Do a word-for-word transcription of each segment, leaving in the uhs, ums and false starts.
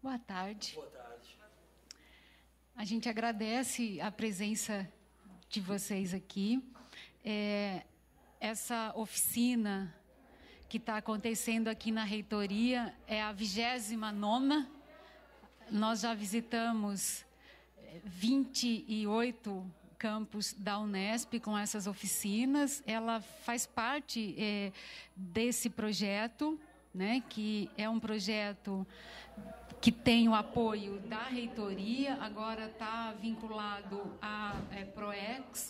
Boa tarde. Boa tarde. A gente agradece a presença de vocês aqui. É, essa oficina que está acontecendo aqui na reitoria é a vigésima nona. Nós já visitamos vinte e oito campos da Unesp com essas oficinas. Ela faz parte é, desse projeto, né, que é um projeto que tem o apoio da reitoria, agora está vinculado à é, PROEX,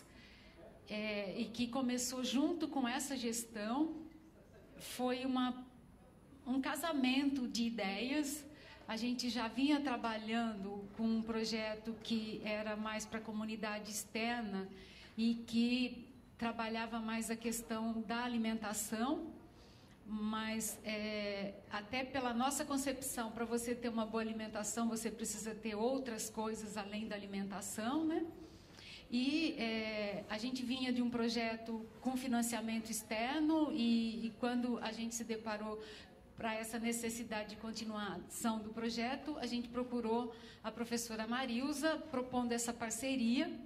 é, e que começou junto com essa gestão. Foi uma, um casamento de ideias. A gente já vinha trabalhando com um projeto que era mais para a comunidade externa e que trabalhava mais a questão da alimentação, mas é, até pela nossa concepção, para você ter uma boa alimentação, você precisa ter outras coisas além da alimentação, né? E é, a gente vinha de um projeto com financiamento externo e, e quando a gente se deparou para essa necessidade de continuação do projeto, a gente procurou a professora Marilza, propondo essa parceria,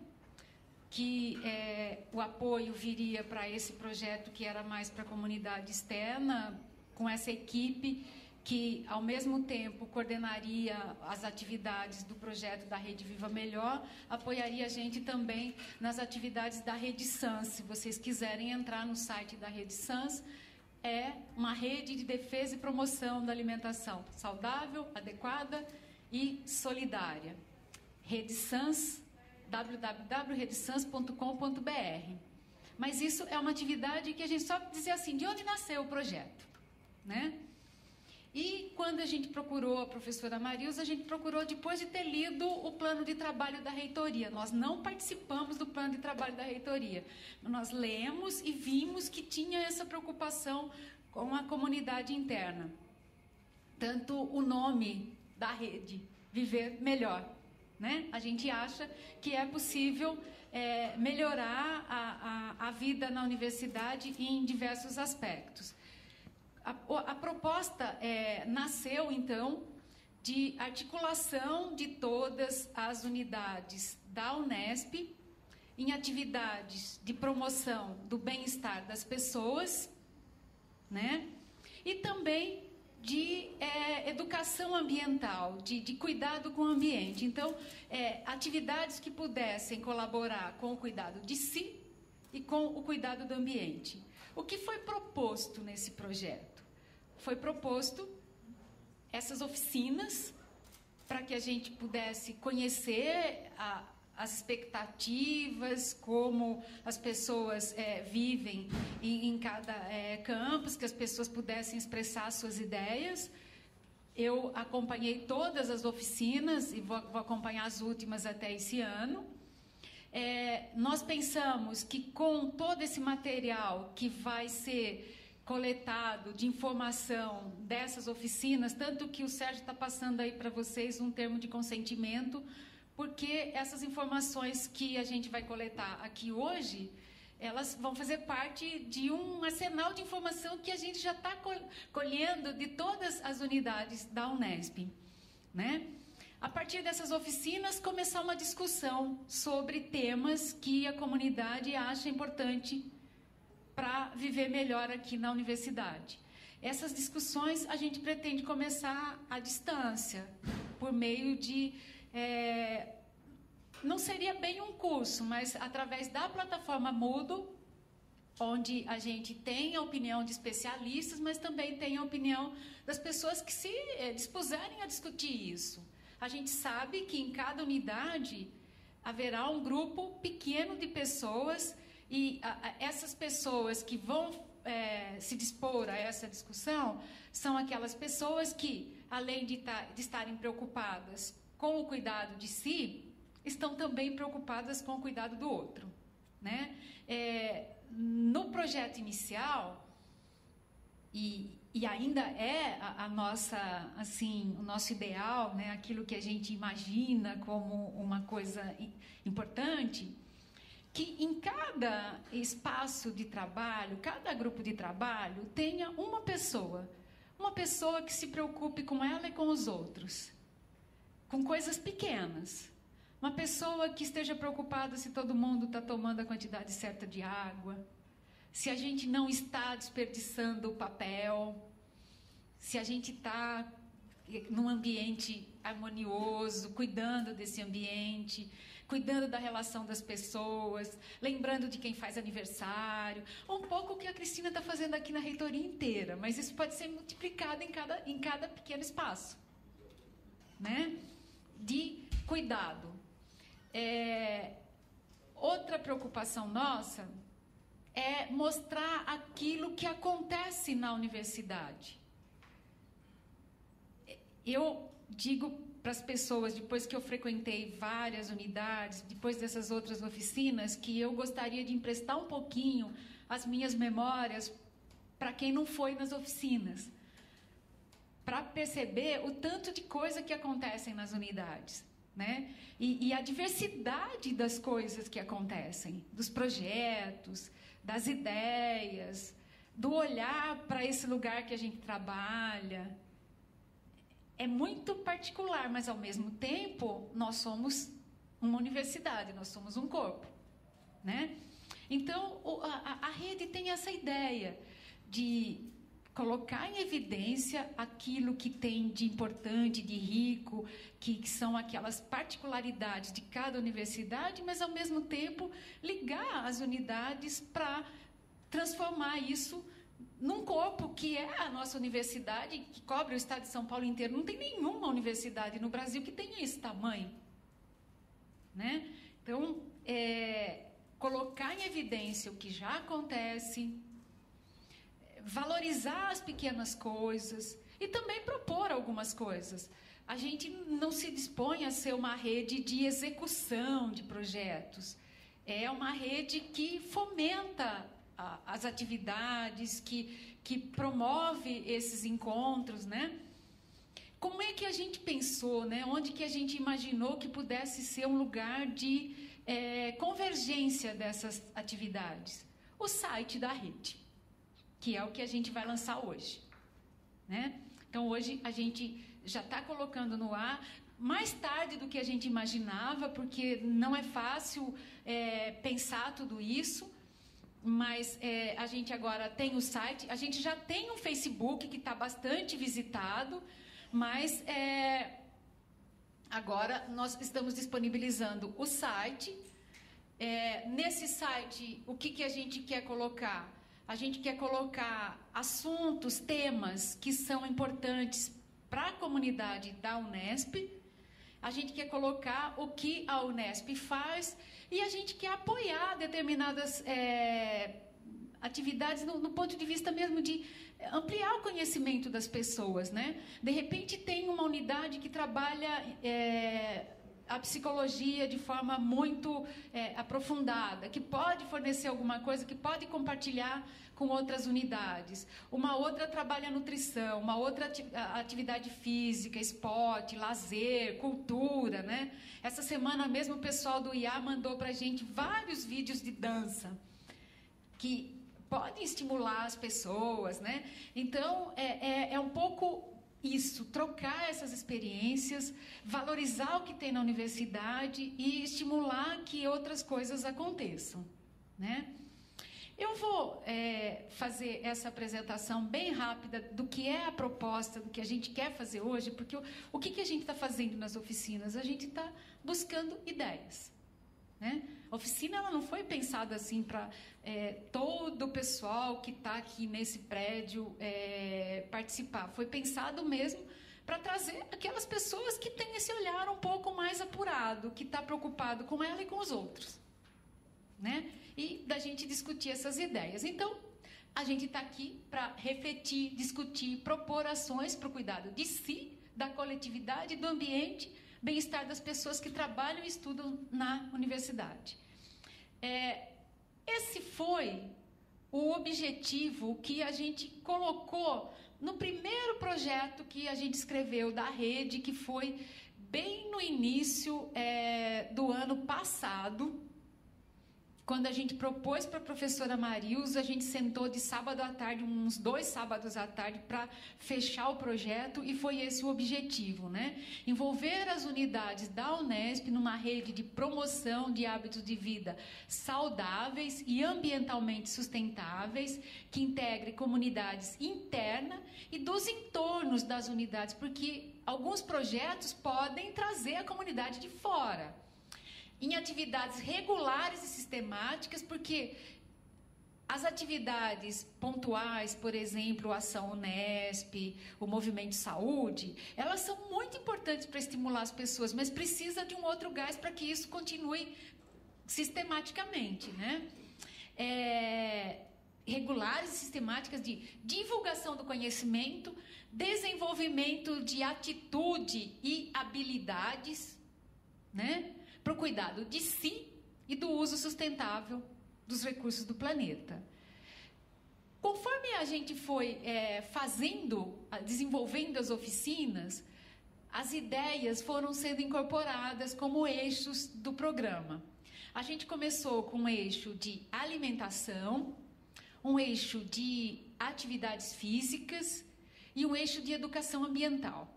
que é, o apoio viria para esse projeto que era mais para a comunidade externa, com essa equipe que, ao mesmo tempo, coordenaria as atividades do projeto da Rede Viva Melhor, apoiaria a gente também nas atividades da Rede SANS. Se vocês quiserem entrar no site da Rede SANS, é uma rede de defesa e promoção da alimentação saudável, adequada e solidária. Rede SANS, w w w ponto rede sans ponto com ponto b r. Mas isso é uma atividade que a gente só dizia assim, de onde nasceu o projeto, né? E quando a gente procurou a professora Marilza, a gente procurou depois de ter lido o plano de trabalho da reitoria. Nós não participamos do plano de trabalho da reitoria. Nós lemos e vimos que tinha essa preocupação com a comunidade interna. Tanto o nome da rede, Viver Melhor, né? A gente acha que é possível é, melhorar a, a, a vida na universidade em diversos aspectos. A, a proposta é, nasceu, então, de articulação de todas as unidades da Unesp em atividades de promoção do bem-estar das pessoas, né? E também de é, educação ambiental, de, de cuidado com o ambiente. Então, é, atividades que pudessem colaborar com o cuidado de si e com o cuidado do ambiente. O que foi proposto nesse projeto? Foi proposto essas oficinas para que a gente pudesse conhecer a, as expectativas, como as pessoas é, vivem em, em cada é, campus, que as pessoas pudessem expressar suas ideias. Eu acompanhei todas as oficinas e vou, vou acompanhar as últimas até esse ano. É, nós pensamos que com todo esse material que vai ser coletado de informação dessas oficinas, tanto que o Sérgio está passando aí para vocês um termo de consentimento, porque essas informações que a gente vai coletar aqui hoje, elas vão fazer parte de um arsenal de informação que a gente já está colhendo de todas as unidades da Unesp, né? A partir dessas oficinas, começar uma discussão sobre temas que a comunidade acha importante para viver melhor aqui na universidade. Essas discussões a gente pretende começar à distância, por meio de... É, não seria bem um curso, mas através da plataforma Moodle, onde a gente tem a opinião de especialistas, mas também tem a opinião das pessoas que se é, dispuserem a discutir isso. A gente sabe que em cada unidade haverá um grupo pequeno de pessoas e a, a, essas pessoas que vão é, se dispor a essa discussão são aquelas pessoas que, além de, ta, de estarem preocupadas com o cuidado de si, estão também preocupadas com o cuidado do outro, né? É, no projeto inicial, e, e ainda é a, a nossa, assim, o nosso ideal, né? Aquilo que a gente imagina como uma coisa importante, que em cada espaço de trabalho, cada grupo de trabalho, tenha uma pessoa, uma pessoa que se preocupe com ela e com os outros, com coisas pequenas. Uma pessoa que esteja preocupada se todo mundo está tomando a quantidade certa de água, se a gente não está desperdiçando o papel, se a gente está num ambiente harmonioso, cuidando desse ambiente, cuidando da relação das pessoas, lembrando de quem faz aniversário, um pouco o que a Cristina está fazendo aqui na reitoria inteira, mas isso pode ser multiplicado em cada, em cada pequeno espaço, né? De cuidado. É, outra preocupação nossa é mostrar aquilo que acontece na universidade. Eu digo para as pessoas, depois que eu frequentei várias unidades, depois dessas outras oficinas, que eu gostaria de emprestar um pouquinho as minhas memórias para quem não foi nas oficinas, para perceber o tanto de coisa que acontecem nas unidades, né? E, e a diversidade das coisas que acontecem, dos projetos, das ideias, do olhar para esse lugar que a gente trabalha. É muito particular, mas, ao mesmo tempo, nós somos uma universidade, nós somos um corpo, né? Então, a, a rede tem essa ideia de colocar em evidência aquilo que tem de importante, de rico, que, que são aquelas particularidades de cada universidade, mas, ao mesmo tempo, ligar as unidades para transformar isso num corpo que é a nossa universidade, que cobre o estado de São Paulo inteiro. Não tem nenhuma universidade no Brasil que tenha esse tamanho, né? Então, é, colocar em evidência o que já acontece, valorizar as pequenas coisas e também propor algumas coisas. A gente não se dispõe a ser uma rede de execução de projetos. É uma rede que fomenta as atividades, que, que promove esses encontros, né? Como é que a gente pensou, né? Onde que a gente imaginou que pudesse ser um lugar de é, convergência dessas atividades? O site da rede, que é o que a gente vai lançar hoje, né? Então, hoje a gente já está colocando no ar, mais tarde do que a gente imaginava, porque não é fácil é, pensar tudo isso. Mas é, a gente agora tem o site, a gente já tem um Facebook que está bastante visitado, mas é, agora nós estamos disponibilizando o site. É, nesse site, o que, que a gente quer colocar? A gente quer colocar assuntos, temas que são importantes para a comunidade da Unesp. A gente quer colocar o que a Unesp faz e a gente quer apoiar determinadas é, atividades no, no ponto de vista mesmo de ampliar o conhecimento das pessoas, né? De repente tem uma unidade que trabalha é, a psicologia de forma muito é, aprofundada, que pode fornecer alguma coisa, que pode compartilhar com outras unidades. Uma outra trabalha a nutrição, uma outra atividade física, esporte, lazer, cultura, né? Essa semana mesmo o pessoal do I A mandou para a gente vários vídeos de dança que podem estimular as pessoas, né? Então, é, é, é um pouco isso, trocar essas experiências, valorizar o que tem na universidade e estimular que outras coisas aconteçam, né? Eu vou é, fazer essa apresentação bem rápida do que é a proposta, do que a gente quer fazer hoje, porque o, o que, que a gente está fazendo nas oficinas? A gente está buscando ideias, né? A oficina ela não foi pensada assim para é, todo o pessoal que está aqui nesse prédio é, participar. Foi pensado mesmo para trazer aquelas pessoas que têm esse olhar um pouco mais apurado, que está preocupado com ela e com os outros, né? E da gente discutir essas ideias. Então, a gente está aqui para refletir, discutir, propor ações para o cuidado de si, da coletividade, do ambiente, bem-estar das pessoas que trabalham e estudam na universidade. É, esse foi o objetivo que a gente colocou no primeiro projeto que a gente escreveu da rede, que foi bem no início é, do ano passado, Quando a gente propôs para a professora Marilza, a gente sentou de sábado à tarde, uns dois sábados à tarde, para fechar o projeto, e foi esse o objetivo, né? Envolver as unidades da Unesp numa rede de promoção de hábitos de vida saudáveis e ambientalmente sustentáveis, que integre comunidades internas e dos entornos das unidades, porque alguns projetos podem trazer a comunidade de fora. Em atividades regulares e sistemáticas, porque as atividades pontuais, por exemplo, a Ação Unesp, o Movimento de Saúde, elas são muito importantes para estimular as pessoas, mas precisa de um outro gás para que isso continue sistematicamente, né? É, regulares e sistemáticas de divulgação do conhecimento, desenvolvimento de atitude e habilidades, né? Para o cuidado de si e do uso sustentável dos recursos do planeta. Conforme a gente foi é, fazendo, desenvolvendo as oficinas, as ideias foram sendo incorporadas como eixos do programa. A gente começou com um eixo de alimentação, um eixo de atividades físicas e um eixo de educação ambiental.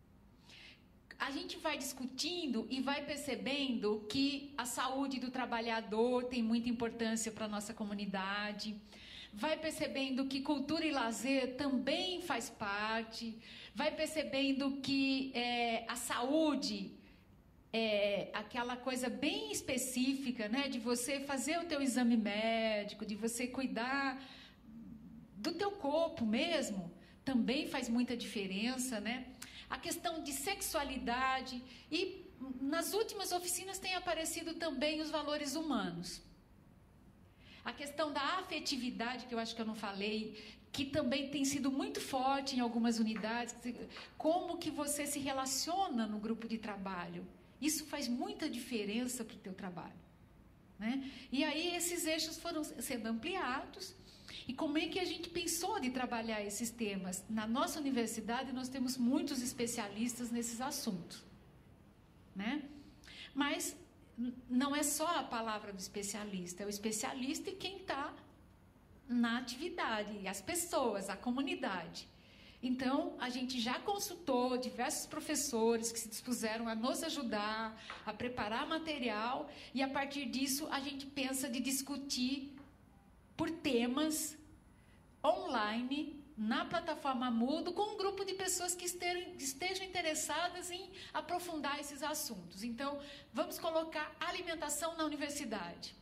A gente vai discutindo e vai percebendo que a saúde do trabalhador tem muita importância para a nossa comunidade, vai percebendo que cultura e lazer também faz parte, vai percebendo que é, a saúde é aquela coisa bem específica, né, de você fazer o teu exame médico, de você cuidar do teu corpo mesmo, também faz muita diferença, né? A questão de sexualidade e, nas últimas oficinas, tem aparecido também os valores humanos. A questão da afetividade, que eu acho que eu não falei, que também tem sido muito forte em algumas unidades, como que você se relaciona no grupo de trabalho. Isso faz muita diferença para o teu trabalho, né? E aí esses eixos foram sendo ampliados. E como é que a gente pensou de trabalhar esses temas? Na nossa universidade, nós temos muitos especialistas nesses assuntos, né? Mas não é só a palavra do especialista, é o especialista e quem está na atividade, as pessoas, a comunidade. Então, a gente já consultou diversos professores que se dispuseram a nos ajudar, a preparar material, e a partir disso a gente pensa de discutir por temas online na plataforma Moodle com um grupo de pessoas que estejam, estejam interessadas em aprofundar esses assuntos. Então, vamos colocar alimentação na universidade.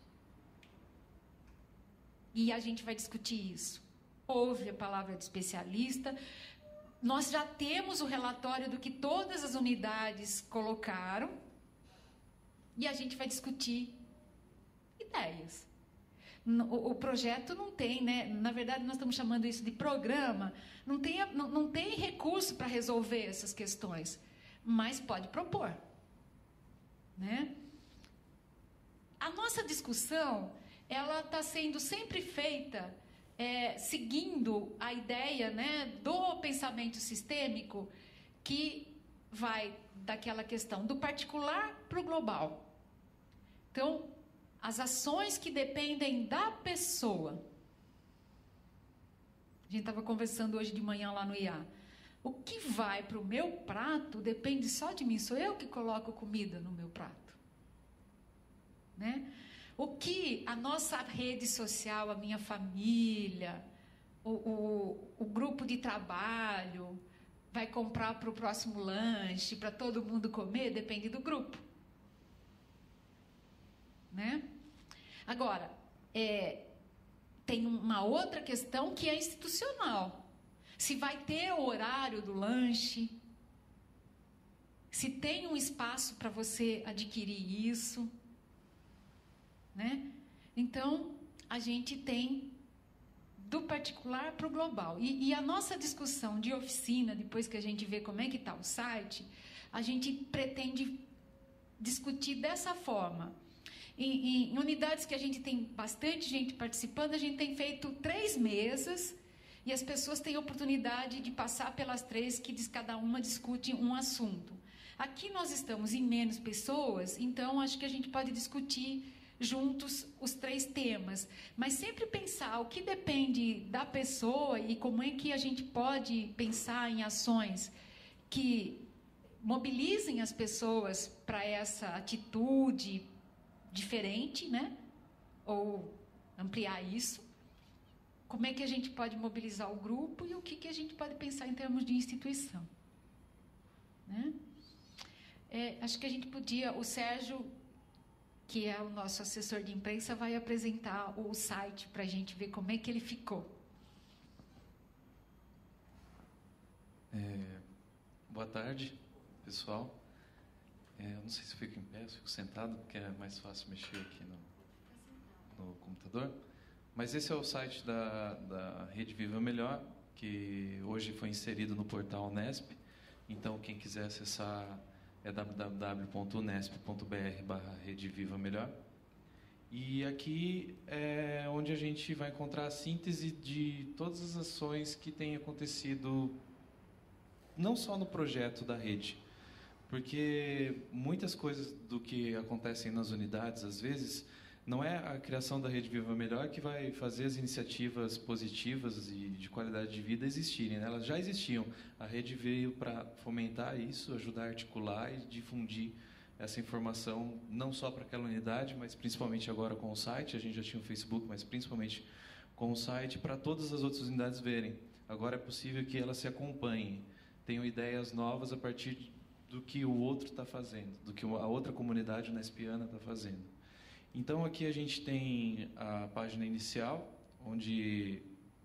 E a gente vai discutir isso. Ouve a palavra de especialista. Nós já temos o relatório do que todas as unidades colocaram. E a gente vai discutir ideias. O, o projeto não tem, né? Na verdade, nós estamos chamando isso de programa. Não tem, não, não tem recurso para resolver essas questões, mas pode propor, né? A nossa discussão, ela está sendo sempre feita é, seguindo a ideia, né, do pensamento sistêmico, que vai daquela questão do particular para o global. Então, as ações que dependem da pessoa. A gente estava conversando hoje de manhã lá no I A. O que vai para o meu prato depende só de mim. Sou eu que coloco comida no meu prato, né? O que a nossa rede social, a minha família, o, o, o grupo de trabalho vai comprar para o próximo lanche, para todo mundo comer, depende do grupo, né? Agora, é, tem uma outra questão que é institucional. Se vai ter o horário do lanche, se tem um espaço para você adquirir isso, né? Então, a gente tem do particular para o global. E, e a nossa discussão de oficina, depois que a gente vê como é que está o site, a gente pretende discutir dessa forma. Em, em unidades que a gente tem bastante gente participando, a gente tem feito três mesas e as pessoas têm oportunidade de passar pelas três, que cada uma discute um assunto. Aqui nós estamos em menos pessoas, então acho que a gente pode discutir juntos os três temas, mas sempre pensar o que depende da pessoa e como é que a gente pode pensar em ações que mobilizem as pessoas para essa atitude diferente, né? Ou ampliar isso. Como é que a gente pode mobilizar o grupo e o que, que a gente pode pensar em termos de instituição, né? É, acho que a gente podia, o Sérgio, que é o nosso assessor de imprensa, vai apresentar o site para a gente ver como é que ele ficou. É, boa tarde, pessoal. É, eu não sei se eu fico em pé, se fico sentado, porque é mais fácil mexer aqui no, no computador. Mas esse é o site da, da Rede Viva Melhor, que hoje foi inserido no portal Unesp. Então, quem quiser acessar é w w w ponto unesp ponto b r barra Rede Viva Melhor. E aqui é onde a gente vai encontrar a síntese de todas as ações que têm acontecido, não só no projeto da rede, porque muitas coisas do que acontecem nas unidades, às vezes, não é a criação da Rede Viva Melhor que vai fazer as iniciativas positivas e de qualidade de vida existirem, né? Elas já existiam. A rede veio para fomentar isso, ajudar a articular e difundir essa informação, não só para aquela unidade, mas principalmente agora com o site. A gente já tinha o Facebook, mas principalmente com o site, para todas as outras unidades verem. Agora é possível que elas se acompanhem, tenham ideias novas a partir do que o outro está fazendo, do que a outra comunidade unespiana está fazendo. Então, aqui a gente tem a página inicial, onde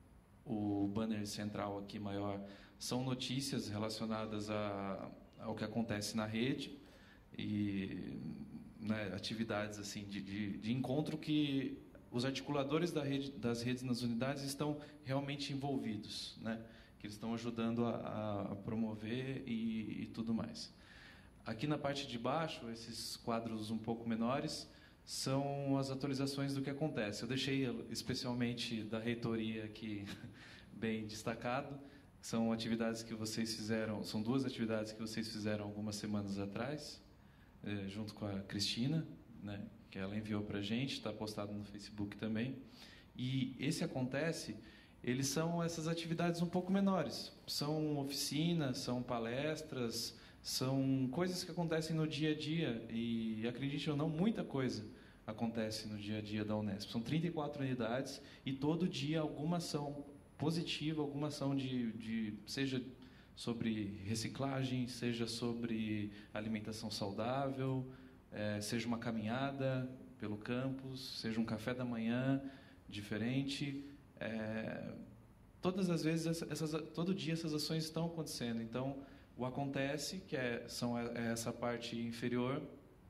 o banner central aqui maior são notícias relacionadas a, ao que acontece na rede e, né, atividades assim de, de, de encontro que os articuladores da rede, das redes nas unidades estão realmente envolvidos, né, que eles estão ajudando a, a promover e, e tudo mais. Aqui na parte de baixo, esses quadros um pouco menores são as atualizações do que acontece. Eu deixei especialmente da reitoria aqui bem destacado. São atividades que vocês fizeram, são duas atividades que vocês fizeram algumas semanas atrás, eh, junto com a Cristina, né, que ela enviou para a gente, está postado no Facebook também. E esse acontece, eles são essas atividades um pouco menores. São oficinas, são palestras, são coisas que acontecem no dia a dia, e acredite ou não, muita coisa acontece no dia a dia da Unesp. São trinta e quatro unidades e todo dia alguma ação positiva, alguma ação de, de seja sobre reciclagem, seja sobre alimentação saudável, é, seja uma caminhada pelo campus, seja um café da manhã diferente. É, todas as vezes, essas, todo dia essas ações estão acontecendo. Então, o acontece, que é, são é essa parte inferior,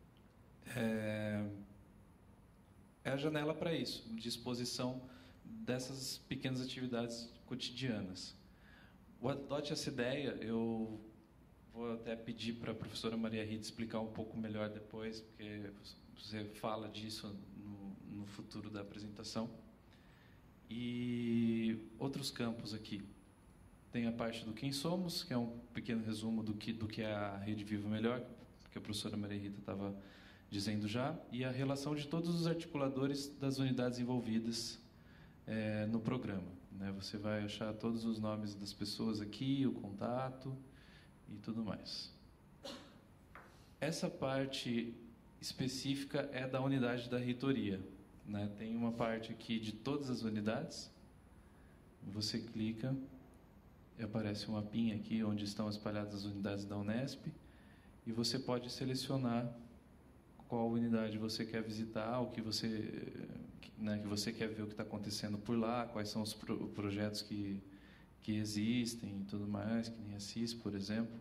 é, é a janela para isso, disposição dessas pequenas atividades cotidianas. O Adote Essa Ideia, eu vou até pedir para a professora Maria Rita explicar um pouco melhor depois, porque você fala disso no, no futuro da apresentação. E outros campos aqui. Tem a parte do Quem Somos, que é um pequeno resumo do que, do que é a Rede Viva Melhor, que a professora Maria Rita estava dizendo já, e a relação de todos os articuladores das unidades envolvidas é, no programa, né? Você vai achar todos os nomes das pessoas aqui, o contato e tudo mais. Essa parte específica é da unidade da reitoria, né? Tem uma parte aqui de todas as unidades. Você clica e aparece um mapinha aqui onde estão espalhadas as unidades da Unesp, e você pode selecionar qual unidade você quer visitar, o que você, né, que você quer ver o que está acontecendo por lá, quais são os pro, projetos que, que existem e tudo mais, que nem a C I S, por exemplo.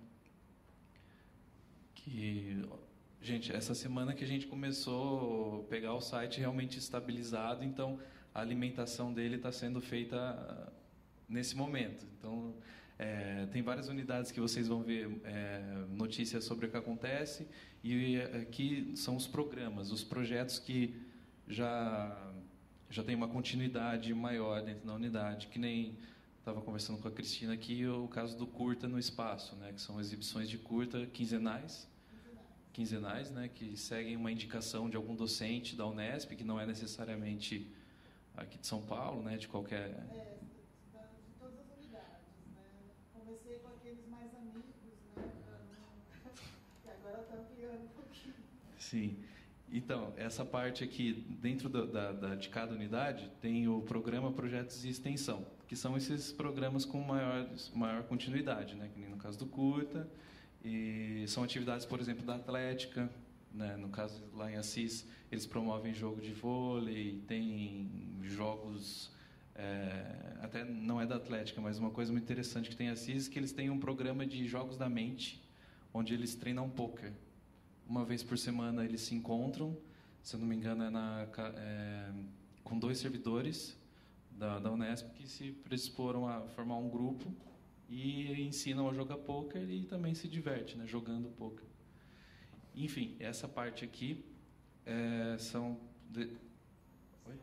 Que, gente, essa semana que a gente começou a pegar o site realmente estabilizado, então a alimentação dele está sendo feita nesse momento. Então, é, tem várias unidades que vocês vão ver é, notícias sobre o que acontece, e aqui são os programas, os projetos que já, já tem uma continuidade maior dentro da unidade, que nem estava conversando com a Cristina aqui, o caso do Curta no Espaço, né, que são exibições de curta quinzenais, quinzenais, né, que seguem uma indicação de algum docente da Unesp, que não é necessariamente aqui de São Paulo, né, de qualquer... É, de todas as unidades, né? Comecei com aqueles mais amigos, né, e agora está ampliando um pouquinho. Sim. Então, essa parte aqui, dentro da, da, da, de cada unidade, tem o programa, projetos e extensão, que são esses programas com maior, maior continuidade, né? Que nem no caso do curta, e são atividades, por exemplo, da atlética, né? No caso lá em Assis, eles promovem jogo de vôlei, tem jogos, é, até não é da atlética, mas uma coisa muito interessante que tem em Assis, que eles têm um programa de jogos da mente, onde eles treinam pôquer. Uma vez por semana eles se encontram, se eu não me engano, é, na, é com dois servidores da, da Unesp que se predisporam a formar um grupo e ensinam a jogar pôquer e também se diverte, né, jogando pôquer. Enfim, essa parte aqui é, são... De... Oi?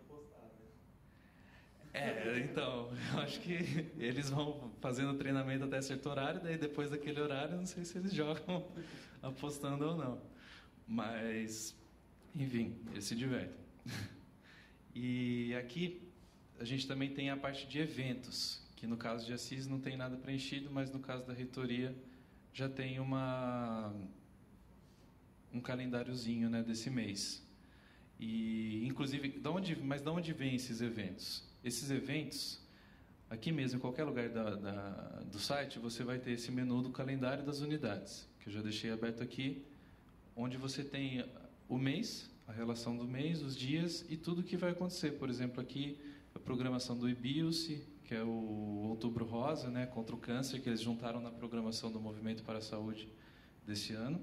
É, então, eu acho que eles vão fazendo treinamento até certo horário, daí depois daquele horário, não sei se eles jogam apostando ou não. Mas, enfim, eles se divertem. E aqui a gente também tem a parte de eventos, que no caso de Assis não tem nada preenchido, mas no caso da reitoria já tem uma, um calendáriozinho, né, desse mês. E, inclusive, de onde, mas de onde vêm esses eventos? Esses eventos, aqui mesmo, em qualquer lugar da, da, do site, você vai ter esse menu do calendário das unidades, que eu já deixei aberto aqui, onde você tem o mês, a relação do mês, os dias e tudo o que vai acontecer. Por exemplo, aqui a programação do I B I U C, que é o Outubro Rosa, né, contra o câncer, que eles juntaram na programação do Movimento para a Saúde desse ano.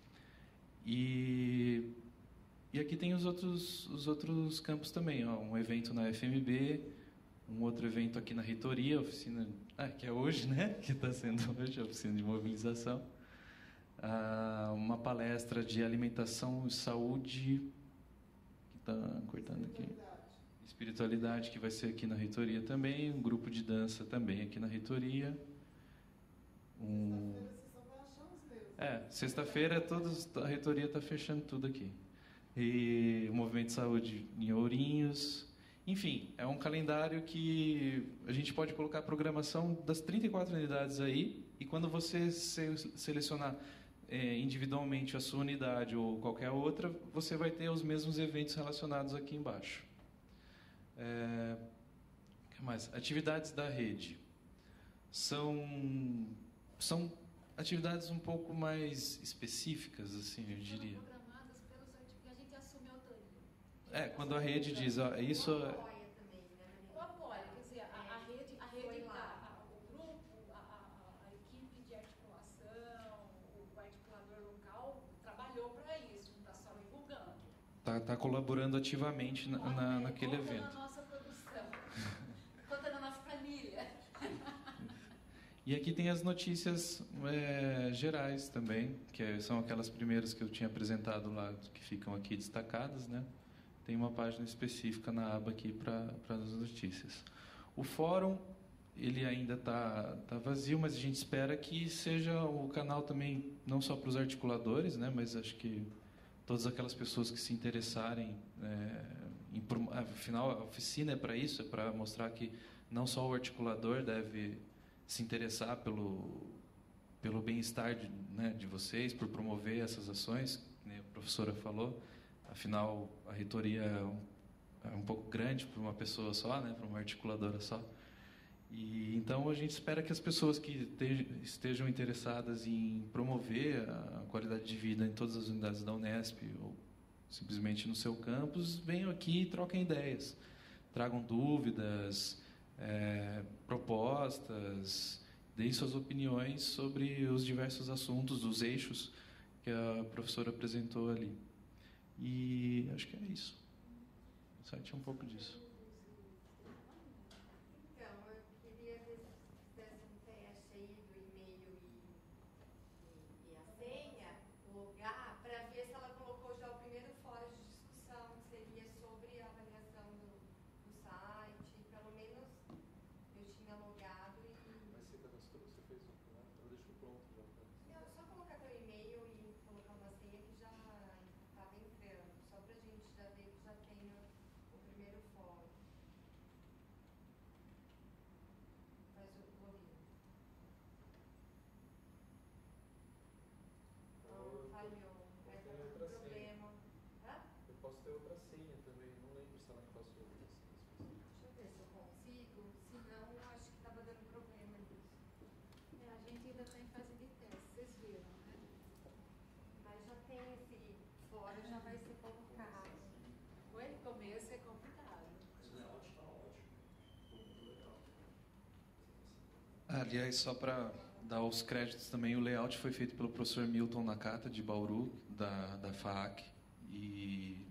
E, e aqui tem os outros, os outros campos também. Ó, um evento na F M B, um outro evento aqui na reitoria, a oficina, ah, que é hoje, né, que está sendo hoje, a oficina de mobilização. Ah, uma palestra de alimentação e saúde, que está cortando aqui. Espiritualidade, que vai ser aqui na reitoria também. Um grupo de dança também aqui na reitoria. Um... É, sexta-feira todos, a reitoria está fechando tudo aqui. E o Movimento de Saúde em Ourinhos. Enfim, é um calendário que a gente pode colocar a programação das trinta e quatro unidades aí, e quando você selecionar é, individualmente a sua unidade ou qualquer outra, você vai ter os mesmos eventos relacionados aqui embaixo. É, o que mais? Atividades da rede. São, são atividades um pouco mais específicas, assim, eu diria. Programadas pelos artigos que a gente assume a autoria. É, quando a rede diz, ó, isso... O apoia, quer dizer, a, a rede, a rede tá, a, o grupo, a, a, a equipe de articulação, o articulador local trabalhou para isso, não está só divulgando. Está tá colaborando ativamente na, na, naquele conta evento. Na nossa produção, conta na nossa planilha. E aqui tem as notícias é, gerais também, que são aquelas primeiras que eu tinha apresentado lá, que ficam aqui destacadas, né? Tem uma página específica na aba aqui para as notícias. O fórum, ele ainda está tá vazio, mas a gente espera que seja o canal também, não só para os articuladores, né? Mas acho que todas aquelas pessoas que se interessarem, é, em, afinal, a oficina é para isso, é para mostrar que não só o articulador deve se interessar pelo, pelo bem-estar de, né, de vocês, por promover essas ações, como a professora falou. Afinal, a reitoria é um, é um pouco grande para uma pessoa só, né, para uma articuladora só. E, então, a gente espera que as pessoas que te, estejam interessadas em promover a qualidade de vida em todas as unidades da Unesp ou simplesmente no seu campus, venham aqui e troquem ideias. Tragam dúvidas, é, propostas, deem suas opiniões sobre os diversos assuntos, os eixos que a professora apresentou ali. E acho que é isso. O site é um pouco disso. caiu para senha também. Não lembro se ela me passou. Deixa eu ver se eu consigo. Se não, acho que estava dando problema nisso. É, a gente ainda está em fase de teste, vocês viram, né? Mas já tem esse fora, já vai ser colocado. Oi? Começo é complicado. Mas o layout está ótimo. Ficou muito legal. Aliás, só para dar os créditos também, o layout foi feito pelo professor Milton Nakata, de Bauru, da, da F A A C, e